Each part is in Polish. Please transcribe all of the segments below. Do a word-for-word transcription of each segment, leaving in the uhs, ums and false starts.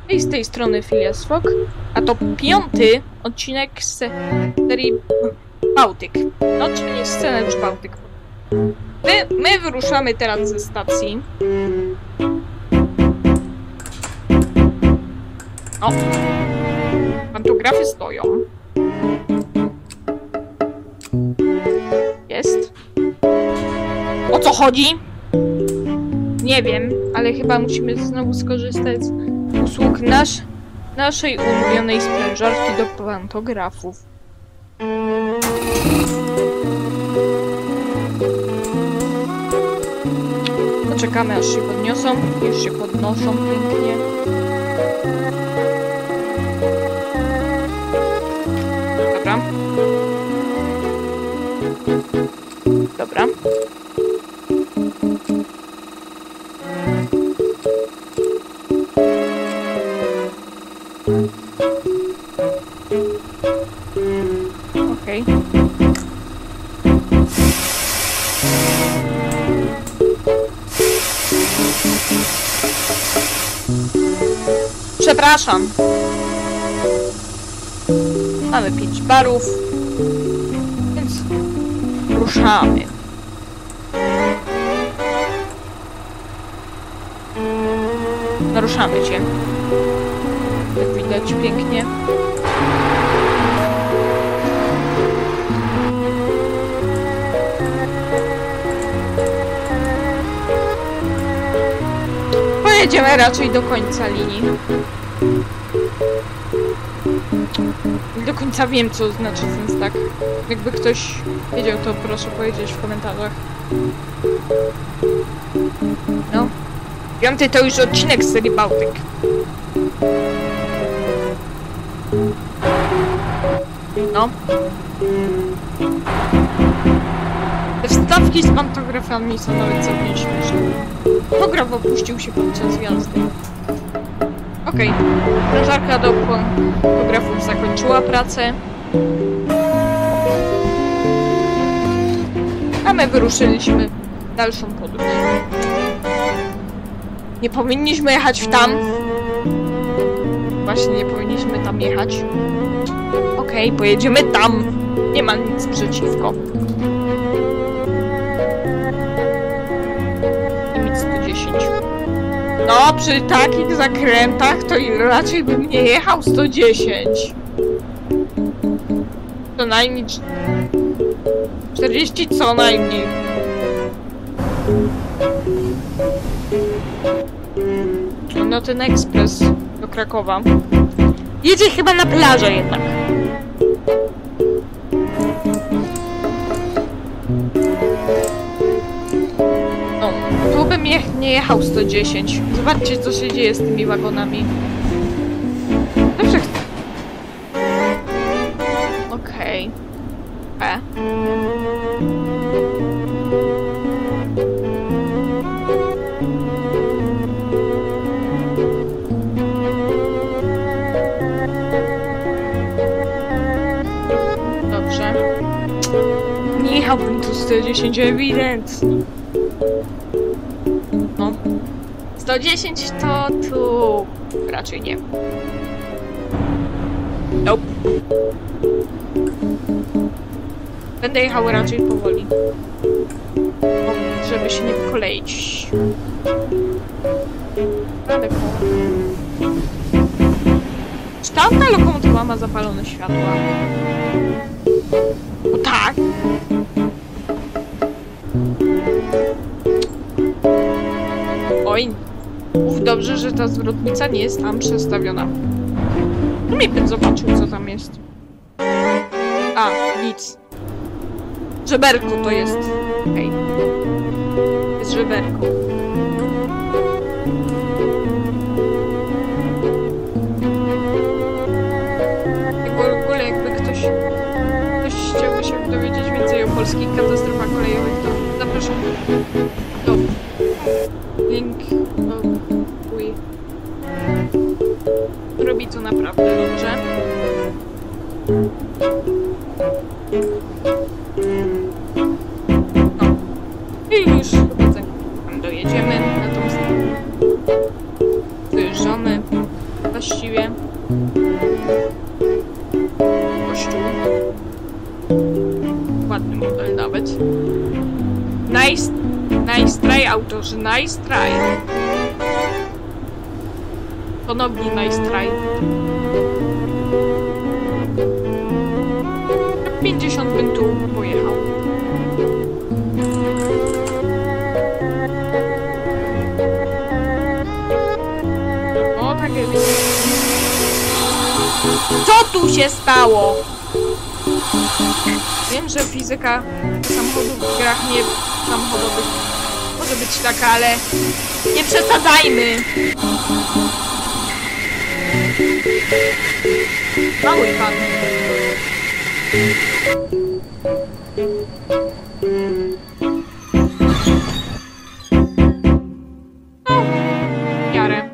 I z tej strony Phileas Fogg, a to piąty odcinek z serii Bałtyk. No, czyli scenariusz Bałtyk. My, my wyruszamy teraz ze stacji. O! Pantografy stoją. Jest. O co chodzi? Nie wiem, ale chyba musimy znowu skorzystać z usług nasz, naszej ulubionej sprężarki do pantografów. Poczekamy, aż się podniosą. Już się podnoszą pięknie. Dobra. Dobra. Okej. Okay. Przepraszam. Mamy pięć barów, więc ruszamy. Naruszamy cię. Jak widać pięknie. Pojedziemy raczej do końca linii. Do końca wiem, co znaczy ten znak. Jakby ktoś wiedział, to proszę powiedzieć w komentarzach. No. Piąty to już odcinek z serii Bałtyk. No. Te wstawki z pantografami są nawet całkiem śmieszne. Pograf opuścił się podczas jazdy. Okej. Okay. Sprężarka do pantografów zakończyła pracę. A my wyruszyliśmy w dalszą podróż. Nie powinniśmy jechać w tam. Właśnie nie powinniśmy tam jechać. Okej, okay, pojedziemy tam. Nie ma nic przeciwko. Limit sto dziesięć. No, przy takich zakrętach to raczej bym nie jechał sto dziesięć. Co najmniej czterdzieści co najmniej. No ten ekspres do Krakowa. Jedzie chyba na plażę jednak. No, tu bym je nie jechał sto dziesięć. Zobaczcie, co się dzieje z tymi wagonami. Dobrze chcę. Okej. Okay. E. Nie jechałbym tu sto dziesięć ewidentnie. No. sto dziesięć to tu raczej nie. Nope. Będę jechał raczej powoli. Żeby się nie wykoleić. Ale czy tamta lokomotywa ma zapalone światła? O tak! Oj, uf, dobrze, że ta zwrotnica nie jest tam przestawiona. No mi bym zobaczył, co tam jest. A, nic. Żeberko to jest. Okej. Okay. Jest żeberko. W ogóle jakby ktoś, ktoś chciałby się dowiedzieć więcej o polskich katastrofach kolejowych, to zapraszam do link do uj. Robi to naprawdę dobrze. No. I już chyba tam dojedziemy, natomiast wyjeżdżamy. Chyba Kościół. Ładny model nawet. Nice, nice try, autorzy, nice try. Ponownie nice try. pięćdziesiąt bym tu pojechał. O, tak jest. Co tu się stało? Wiem, że fizyka samochodów w grach nie samochodowych może być taka, ale nie przesadzajmy. Mały pan. No, w miarę.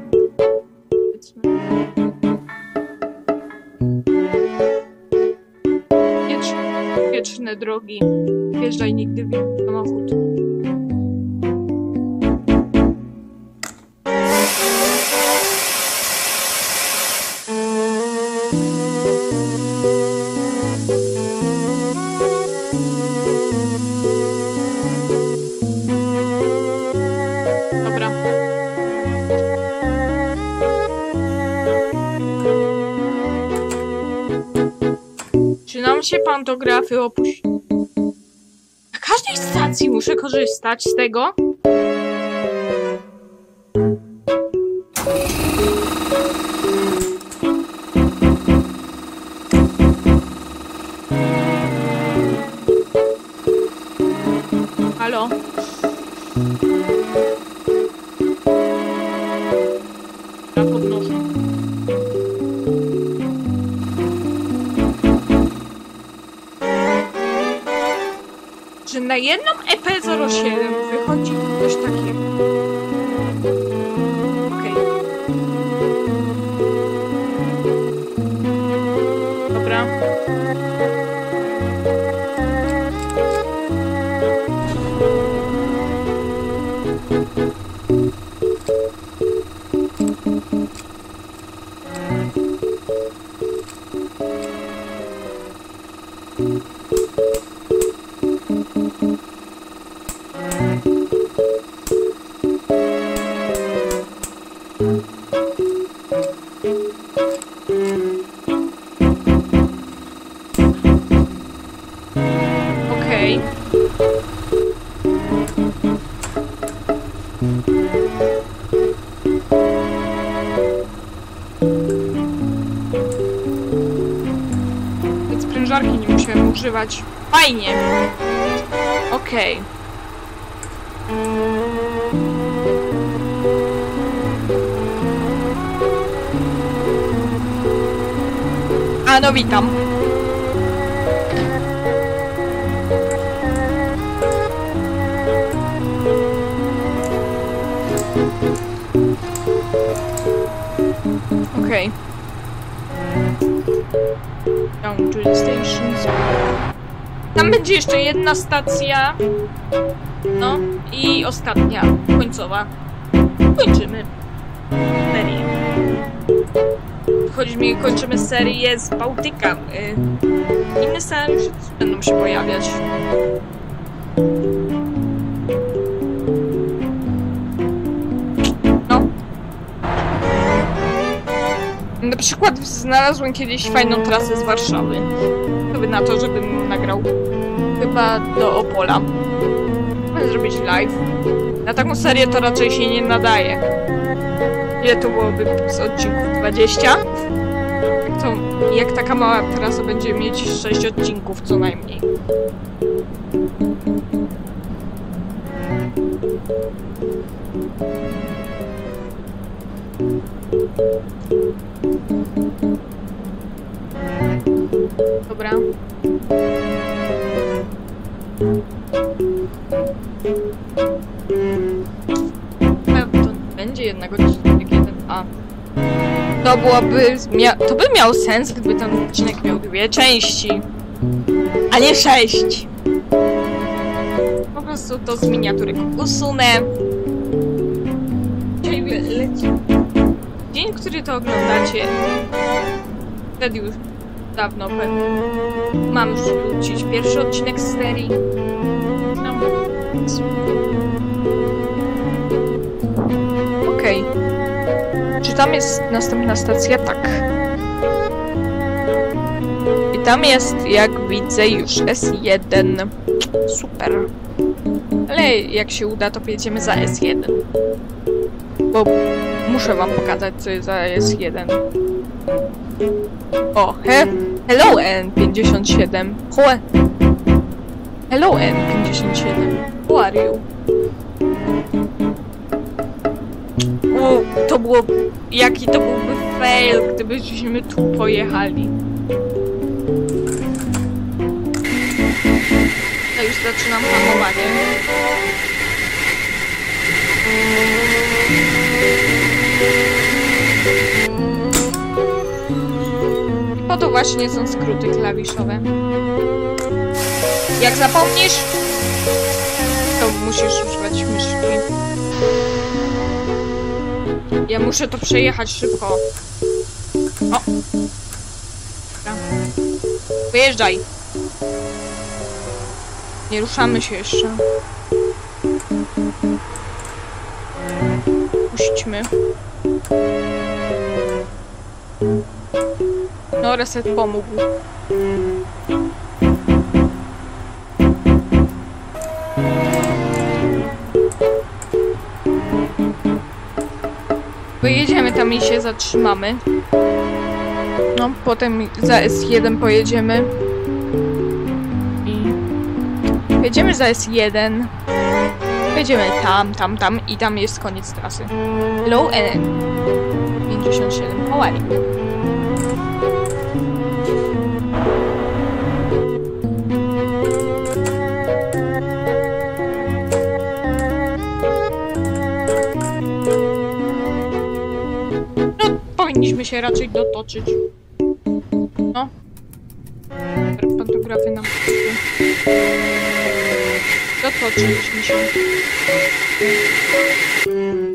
Jedź, wieczne drogi. Wjeżdżaj nigdy w samochód. Dobra. Czy nam się pantografy opuści? Na każdej stacji muszę korzystać z tego? Halo? Ja podnoszę. Że na jedną E P zero siedem wychodzi coś takiego. Okej. Dobra. Okej. Więc sprężarki nie musiałem używać. Fajnie. Okej. A no witam. Okej. Down to the stations. Tam będzie jeszcze jedna stacja. No i ostatnia, końcowa. Kończymy serię. Chodzi mi, kończymy serię z Bałtyka. Inne scenariusze będą się pojawiać. No. Na przykład znalazłem kiedyś fajną trasę z Warszawy. To by na to, żebym nagrał chyba do Opola. Chcę zrobić live. Na taką serię to raczej się nie nadaje. Ile to byłoby z odcinków? dwadzieścia? Jak, to, jak taka mała trasa będzie mieć sześć odcinków co najmniej. Dobra. To będzie jednak odcinek jeden A. To byłoby... To by miał sens, gdyby ten odcinek miał dwie części. A nie sześć. Po prostu to z miniaturek usunę. Dzisiaj leci... Dzień dzień, który to oglądacie, wtedy już dawno pewnie mam już wrócić pierwszy odcinek z serii. No. Okej. Okay. Czy tam jest następna stacja? Tak. I tam jest, jak widzę, już S jeden. Super. Ale jak się uda, to pojedziemy za S jeden. Bo muszę wam pokazać, co jest za S jeden. O, he hello N pięćdziesiąt siedem. Hoe. Hello N pięćdziesiąt siedem. Who are you? O, to było... Jaki to byłby fail, gdybyśmy tu pojechali. Ja już zaczynam hamowanie. Po to właśnie są skróty klawiszowe. Jak zapomnisz, to musisz używać myszki. Ja muszę to przejechać szybko. O! Dobra. Wyjeżdżaj. Nie ruszamy się jeszcze. Puśćmy. No, reset pomógł. Pojedziemy tam i się zatrzymamy. No, potem za S jeden pojedziemy. I... Pojedziemy za S jeden. Pojedziemy tam, tam, tam i tam jest koniec trasy. Low N pięćdziesiąt siedem. How are you? Powinniśmy się raczej dotoczyć. No. Pantografy nam dotoczyliśmy się.